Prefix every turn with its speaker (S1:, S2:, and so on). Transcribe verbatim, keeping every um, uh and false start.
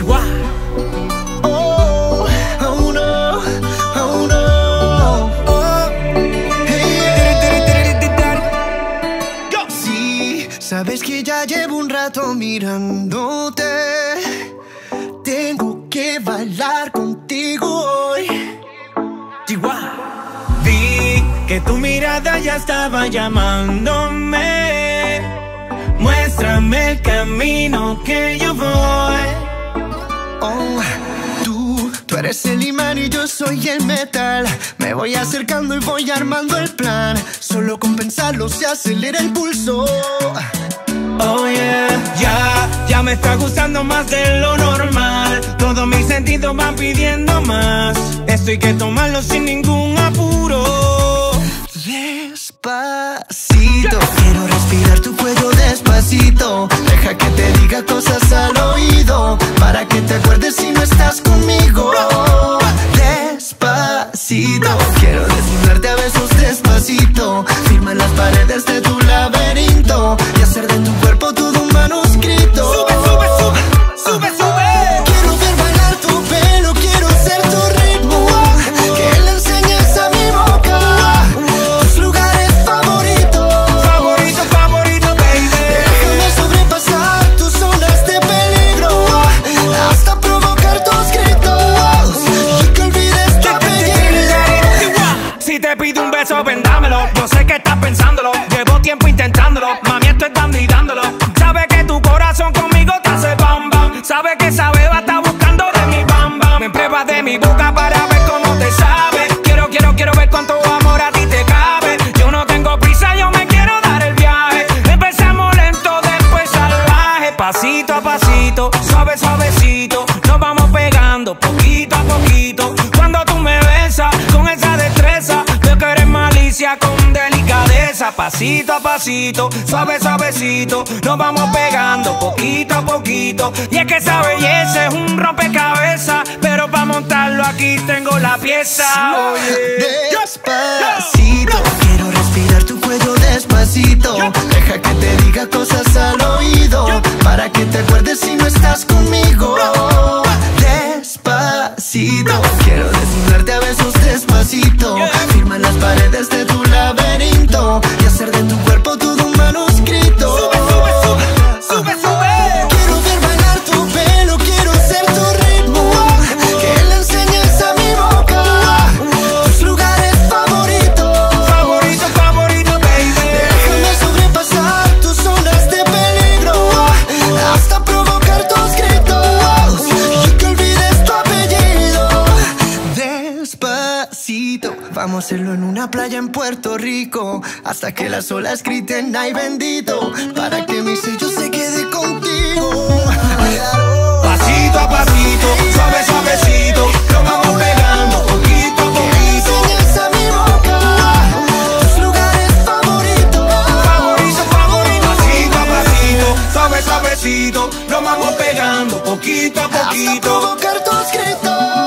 S1: Chihuahua.
S2: Oh, oh no, oh no. Oh, hey, yeah. Sí, sabes que ya llevo un rato mirándote. Tengo que bailar contigo hoy.
S1: Chihuahua. Vi que tu mirada ya estaba llamándome. Muéstrame el camino que yo voy.
S2: Oh, tú, tú eres el imán y yo soy el metal. Me voy acercando y voy armando el plan. Solo con pensarlo se acelera el pulso.
S1: Oh yeah, ya, ya me está gustando más de lo normal. Todos mis sentidos van pidiendo más. Esto hay que tomarlo sin ningún apuro.
S2: Despacito, quiero respirar tu cuello despacito. Deja que te diga cosas al oído, para que te acuerdes si no estás conmigo. Despacito, quiero desnudarte a besos despacito. Firma las paredes de tu laberinto y hacer de tu cuerpo todo un manuscrito.
S1: Sube, sube, sube, sube, sube.
S2: Quiero ver bailar tu pelo, quiero ser tu ritmo. Que le enseñes a mi boca tus lugares favoritos.
S1: Favorito, favorito, baby.
S2: Déjame sobrepasar tus zonas de peligro hasta provocar tus gritos y que olvides tu apellido.
S1: Si te pido un beso, vendámelo. Yo sé que estás pensándolo. Llevo tiempo intentándolo. Mami, estoy dando y dándolo. Sabe que tu corazón conmigo te hace bam bam. Sabe que esa beba está buscando de mi bam bam. Me pruebas de mi boca para ver cómo te sabe. Quiero, quiero, quiero ver cuánto amor a ti te cabe. Yo no tengo prisa, yo me quiero dar el viaje. Empezamos lento, después salvaje. Pasito a pasito, suave, suavecito. Nos vamos pegando poquito a poquito. Cuando tú me besas con esa destreza, veo que eres malicia con delicadeza. Pasito a pasito, suave, suavecito. Nos vamos pegando poquito a poquito. Y es que esa belleza es un rompecabezas, pero para montarlo aquí tengo la pieza. Oye.
S2: Despacito, quiero respirar tu cuello despacito. Deja que te diga cosas al oído, para que te acuerdes si no estás conmigo. Despacito, quiero desnudarte a besos despacito. Firma las paredes de tu laberinto y hacer de tu cuerpo todo un manuscrito.
S1: Sube, sube, sube, sube, sube.
S2: Quiero ver bailar tu pelo, quiero ser tu ritmo. Que le enseñes a mi boca tus lugares favoritos.
S1: Favorito, favorito, baby.
S2: Déjame sobrepasar tus zonas de peligro hasta provocar tus gritos y que olvides tu apellido. Despacito, vamos a hacerlo en una playa en Puerto Rico, hasta que las olas griten ay bendito, para que mi sello se quede contigo.
S1: Pasito a pasito, suave, suavecito. Nos vamos pegando poquito a poquito.
S2: Enseñas a mi boca tus lugares favoritos.
S1: Favorito, favorito. Pasito a pasito, suave, suavecito. Nos vamos pegando poquito a
S2: Hasta
S1: poquito.
S2: provocar tus gritos